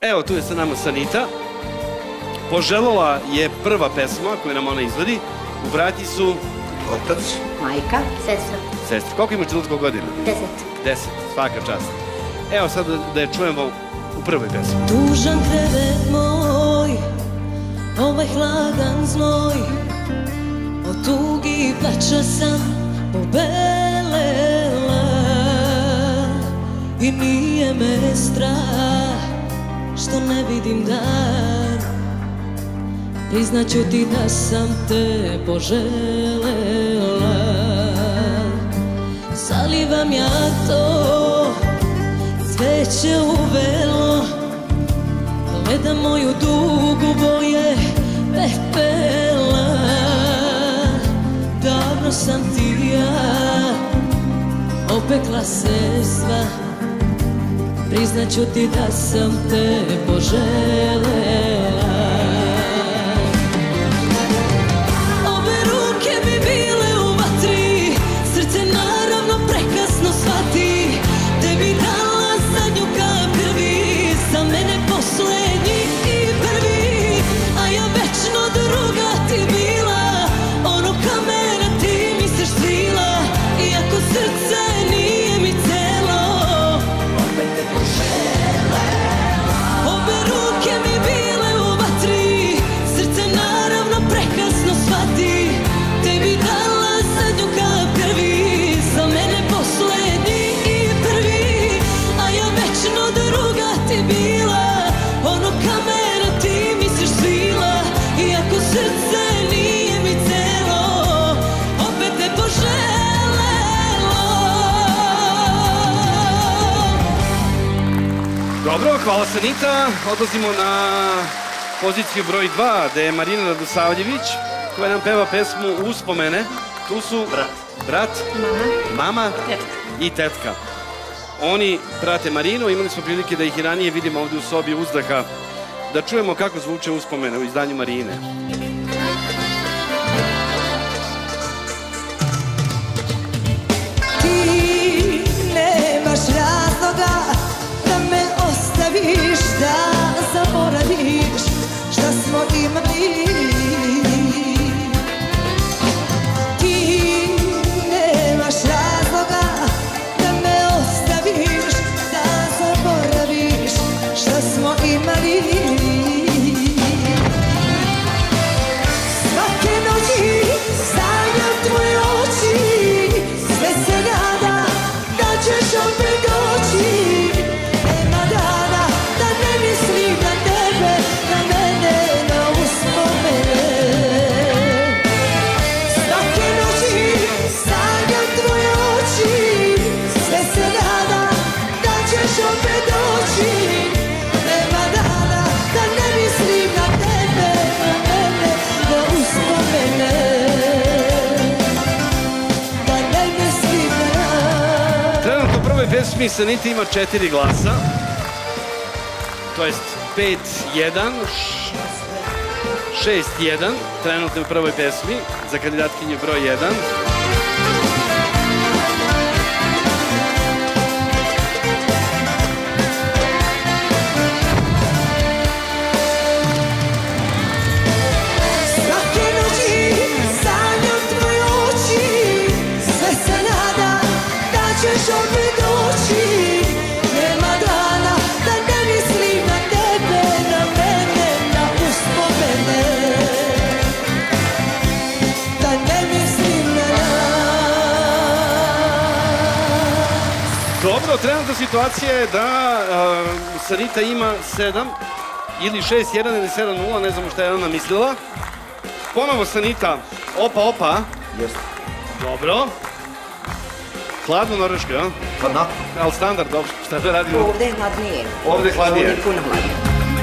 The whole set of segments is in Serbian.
Evo, tu je sa nama Sanita. Poželjela je prva pesma koju nam ona izvodi. U brati su... Otac. Majka. Sestra. Sestra. Koliko ima trenutko godina? 10. 10, svaka čast. Evo sad da je čujemo u prvoj pesmi. Tužan krevet moj, ovaj hladan znoj, od tugi plača sam pobelela i nije me strah što ne vidim dan. Priznaću ti da sam te poželela. Zalivam ja to cveće uvelo, gleda moju dugu boje pepela. Davno sam ti ja opekla sredstva, priznaću ti da sam te poželela. Ove ruke bi bile u vatri, srce naravno prekasno shvati. Tebi dala zadnju kap krvi, za mene poslednji i prvi, a ja večno druga ti bila. Ono kamena ti mi se štvila, iako srce nije mi celo, opet te poželela. Ove ruke mi bile u vatri, srce naravno prekasno shvati. Tebi dala zadnju kap krvi, za mene poslednji i prvi, a ja večno druga ti bila. Ono kamena ti mi se štvila, iako srce nije mi celo, opet te poželela. Dobro, hvala Sanita. Odlazimo na poziciju broj 2, gde je Marina Radosavljević, koja nam peva pesmu Uspomene. Tu su brat, mama i tetka. Oni prate Marinu, imali smo prilike da ih i ranije vidimo ovde u sobi Uzdaha, da čujemo kako zvuče Uspomene u izdanju Marine. Ti nemaš razloga da me ostaviš, da zaboraviš šta smo imali. Ti nemaš razloga da me ostaviš, da zaboraviš šta smo imali. Svake noći sanjam tvoje oči, sve se nada da ćeš opet doći. Nema dana da ne mislim na tebe, na mene, na uspomene. Svake noći sanjam tvoje oči, sve se nada da ćeš opet doći. Nema dana da ne mislim na tebe, na mene, na uspomene. Da ne mislim na... Trenutno u prvoj pesmi Sanita ima 4 glasa, to jest 5-1, 6-1, trenutno u prvoj pesmi za kandidatkinju broj 1. Svake noći sanjam tvoje oči, sve se nada da ćeš opet doći. Nema dana da ne mislim na tebe, na mene, na uspomene. Da ne mislim na nas. Dobro, trenutna situacija je da Sanita ima 7, ili 6-1 ili 7-0, ne znamo šta je ona mislila. Ponovo Sanita, opa. Jeste. Dobro. Hladno norveško, a? Pa na. Ali standard, dobro, šta da radimo? Ovde je hladnije. Ovde je hladnije. Ovde je puno hladnije.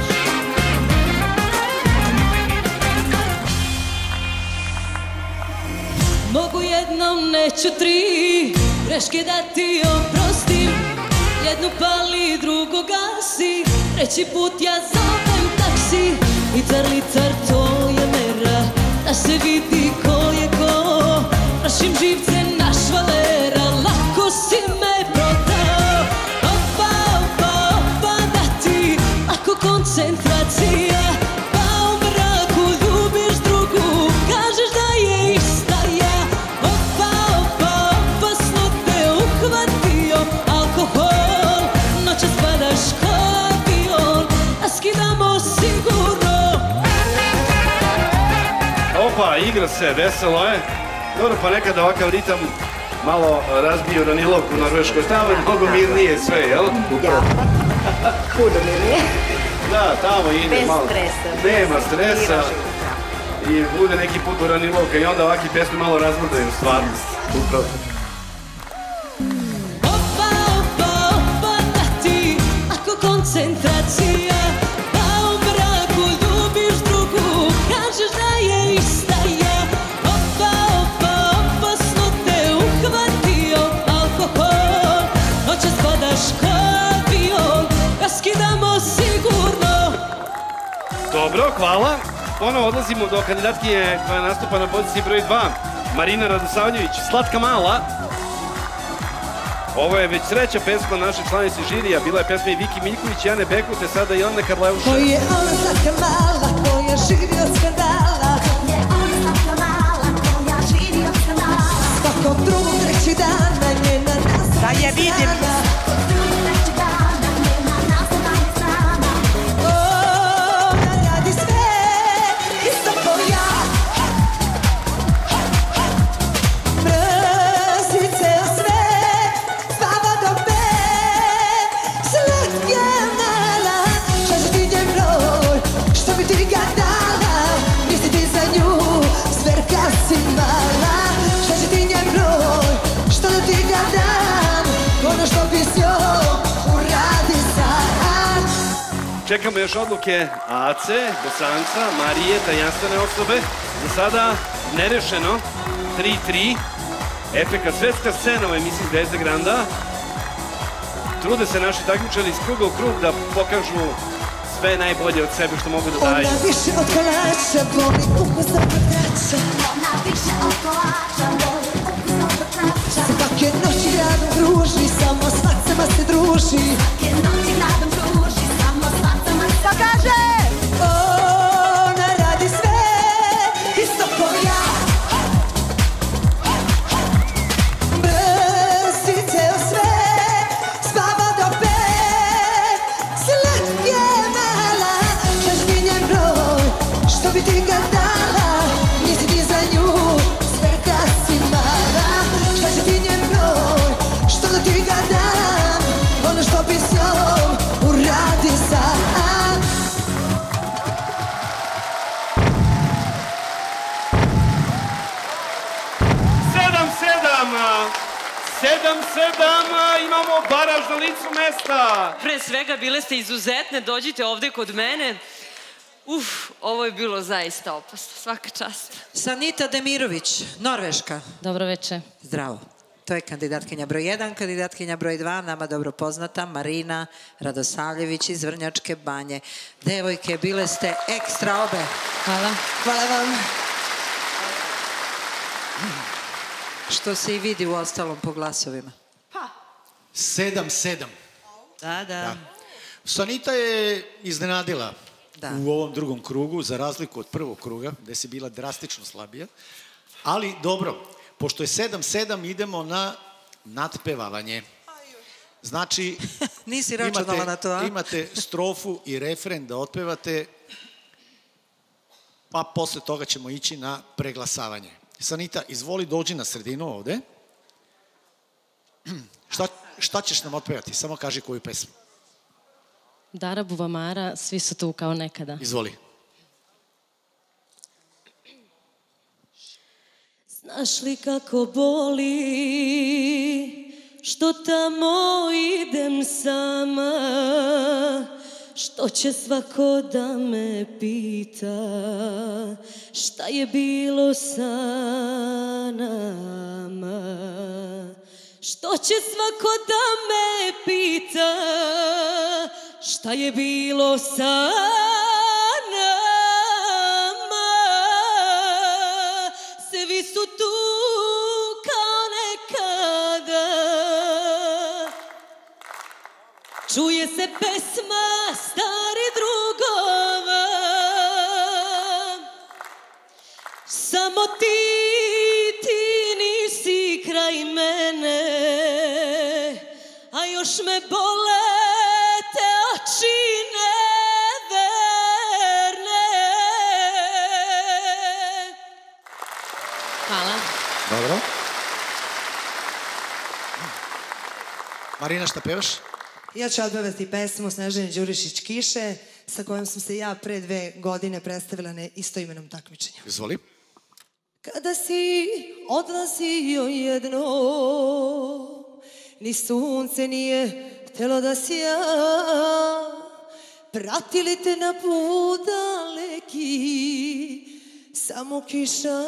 Mogu jednom, neću 3 greške da ti oprostim. Jednu pali, drugo gasi, treći put ja zovem taksi. Licar, to je mera, da se vidi ko je ko. Prašim živce na švalera, lako si me prodao. Opa, da ti, ako ko igra se, veselo je. Dobro, pa nekad ovakav ritam malo razbiju Ranilovku u Norveškoj. Tamo je mnogo mirnije sve, jel? Ja, puno mirnije. Da, tamo ide malo. Bez stresa. Nema stresa. I bude neki put u Ranilovka i onda ovakvi pesme malo razmrdaju stvarnost. Upravo. Opa, opa, opa, da ti, ako koncentracija, pa u braku ljubiš drugu, kažeš da je ista ja. Opa, opa, opasno te uhvatio alkohol, noćas padaš ko avion, raskidamo sigurno. Dobro, hvala. Ponovo odlazimo do kandidatkinje koja nastupa na poziciji broj 2, Marina Radosavljević, Slatka mala. Ovo je već treća pesma naše članice žirija, bila je pesma i Viki Miljković, Jane Beku, te sada i Anne Karleuša. Ko je ona slatka mala, koja živi od skandala? Ko je ona slatka mala, koja živi od skandala? Svakog drugog treći dana njena nastavna Da je vidim. Svakog drugog treći dana njena nastavna je strana. Ona radi sve isto ko ja. Mrzi ceo sve, spava do pet. Slatka mala, kaže ti njen broj, što bi ti ga dala? Nisi ti za nju, zverka si mala. Kaže ti njen broj, što da ti ga dam? Ono što bi s njom uradi sad. Čekamo još odluke Ace, Bosanca, Marije, tajanstvene osobe. Za sada nerešeno, 3-3. Efekat svetska scena u emisiji Zvezde Granda. Trude se naši takmičari iz kruga u krug da pokažu sve najbolje od sebe što mogu da daju. Ona više od kolača, voli ukus da potrača. Ona više od kolača, voli ukus od potrača. Svake noći gradom druži, samo s facama se druži. Svake noći gradom druži, samo s facama se Pa kaže! Ona radi sve isto ko ja. Mrzi ceo sve, spava do pet. Slatka mala, kaži mi njen broj, što bi ti ga dala? Nisi ti za nju, zverka si mala. Kaži ti njen broj, što da ti ga dam? Ono što bi s njom uradi sad. 7-7, imamo baraž na licu mesta. Pre svega, bile ste izuzetne, dođite ovde kod mene. Ovo je bilo zaista opasno, svaka čast. Sanita Demirović, Norveška. Dobro večer. Zdravo. To je kandidatkinja broj 1, kandidatkinja broj 2, nama dobro poznata, Marina Radosavljević iz Vrnjačke Banje. Devojke, bile ste ekstra obe. Hvala. Hvala vam. Što se i vidi u ostalom po glasovima. 7-7. Da. Sanita je iznenadila Da. u ovom drugom krugu, za razliku od prvog kruga, gde si bila drastično slabija. Ali dobro, pošto je 7-7, idemo na nadpevavanje. Znači, Nisi računala na to, a? imate strofu i refren da otpevate, pa posle toga ćemo ići na preglasavanje. Sanita, izvoli, dođi na sredinu ovde. Šta ćeš nam otpevati? Samo kaži koju pesmu. Dara Buvamara, svi su tu kao nekada. Izvoli. Znaš li kako boli, što tamo idem sama, što će svako da me pita, šta je bilo sa nama. Što će svako da me pita, šta je bilo sa nama. Svi su tu kao nekada, čuje se pesma stari drugova. Samo ti nisi kraj mene, a još me bole te oči neverne. Dobro. Marina, šta pevaš? Ja ću odpevati pesmu Snežane Đurišić Kiše, sa kojom sam se ja pre 2 godine predstavila na istoimenom takmičenju. Izvoli. Kada si odlazio jedno, ni sunce nije htjelo da sija, pratili te na put daleki, samo kiša,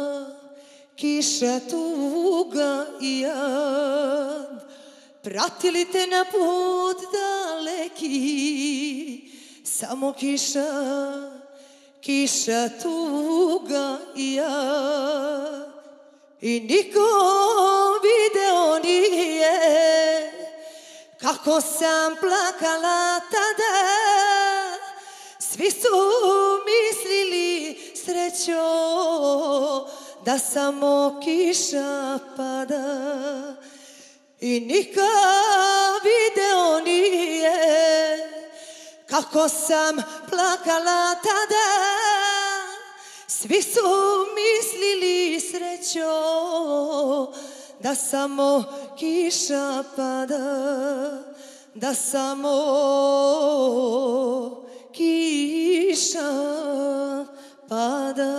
kiša, tuga i jad. Pratili te na put daleki, samo kiša, kiša, tuga i jad. I niko video nije kako sam plakala tada. Svi su mislili, srećo, da samo kiša pada. I niko video nije kako sam plakala tada. Svi su mislili, srećo, da samo kiša pada, da samo kiša pada.